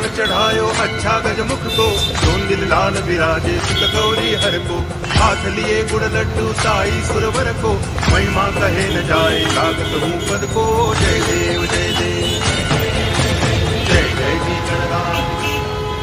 ध्यान चढ़ायो अच्छा गजमुख को, जोंदिल लाल विराजे सुत गौरी हर को। हाथ लिए गुड़ लड्डू साई सुरवर को, महिमा कहे न जाए लागत हूँ पद को। जय देव